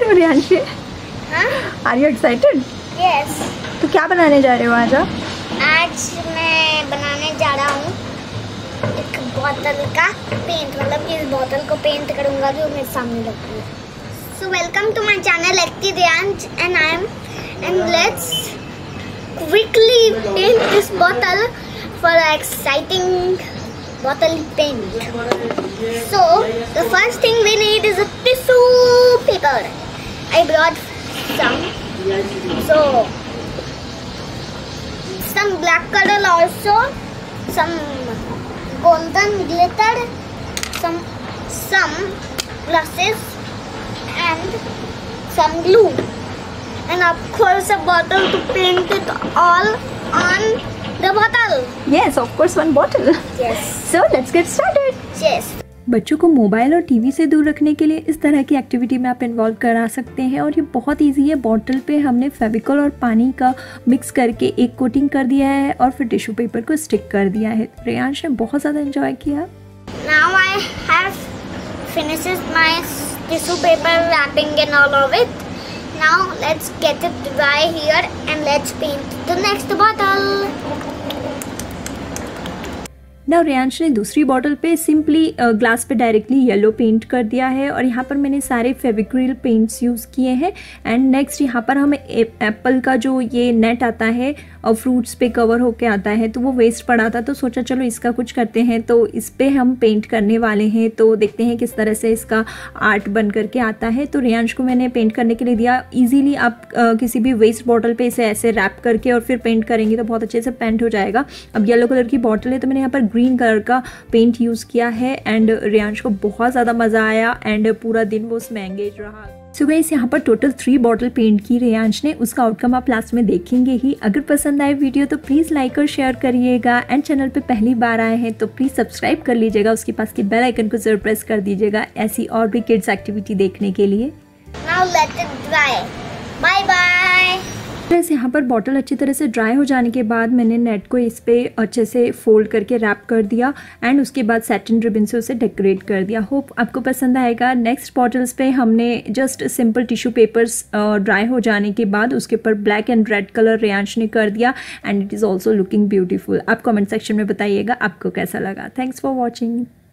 हो Riyanshi? Are you excited? Yes. तो क्या बनाने जा रहे हो आज आप? आज मैं बनाने जा रहा हूँ एक बोतल का पेंट, मतलब इस बोतल को पेंट करूँगा जो मेरे सामने रखी है। So welcome to my channel एक्टी Riyansh and let's quickly paint this bottle for exciting bottle paint. So the first thing we need is a tissue paper. I brought some black color also, some golden glitter, some glasses and some glue, and of course a bottle to paint it all on the bottle. Yes, of course, one bottle. Yes. So let's get started. Yes. बच्चों को mobile और TV से दूर रखने के लिए इस तरह की एक्टिविटी में आप इन्वॉल्व करा सकते हैं और ये बहुत इजी है। बॉटल पे हमने फेविकॉल और पानी का मिक्स करके एक कोटिंग कर दिया है और फिर टिश्यू पेपर को स्टिक कर दिया है। रियांश ने बहुत ज़्यादा एंजॉय किया। Now I have finished my tissue paper wrapping and all of it. Now let's get it dry here and let's paint the next bottle. ना रियांश ने दूसरी बॉटल पे सिंपली ग्लास पे डायरेक्टली येलो पेंट कर दिया है और यहाँ पर मैंने सारे फेविक्रिल पेंट्स यूज़ किए हैं। एंड नेक्स्ट यहाँ पर हमें एप्पल का जो ये नेट आता है और फ्रूट्स पे कवर होके आता है तो वो वेस्ट पड़ा था, तो सोचा चलो इसका कुछ करते हैं। तो इस पे हम पेंट करने वाले हैं, तो देखते हैं किस तरह से इसका आर्ट बन करके आता है। तो रियांश को मैंने पेंट करने के लिए दिया। ईजीली आप किसी भी वेस्ट बॉटल पे इसे ऐसे रैप करके और फिर पेंट करेंगे तो बहुत अच्छे से पेंट हो जाएगा। अब येलो कलर की बॉटल है तो मैंने यहाँ पर ग्रीन कलर का पेंट यूज़ किया है एंड रियांश को बहुत ज़्यादा मज़ा आया एंड पूरा दिन वो उसमें एंगेज रहा। सो गाइस, यहाँ पर टोटल 3 बॉटल पेंट की रियांश ने, उसका आउटकम आप लास्ट में देखेंगे ही। अगर पसंद आए वीडियो तो प्लीज़ लाइक और शेयर करिएगा एंड चैनल पे पहली बार आए हैं तो प्लीज़ सब्सक्राइब कर लीजिएगा, उसके पास की बेल आइकन को जरूर प्रेस कर दीजिएगा ऐसी और भी किड्स एक्टिविटी देखने के लिए। Now let it dry. Bye bye. Friends, यहाँ पर बॉटल अच्छी तरह से ड्राई हो जाने के बाद मैंने नेट को इस पे अच्छे से फोल्ड करके रैप कर दिया एंड उसके बाद सैटिन रिबन से उसे डेकोरेट कर दिया। होप आपको पसंद आएगा। नेक्स्ट बॉटल्स पे हमने just simple tissue papers dry हो जाने के बाद उसके ऊपर black and red colour Riyansh ने कर दिया and it is also looking beautiful. आप कमेंट सेक्शन में बताइएगा आपको कैसा लगा। Thanks for watching.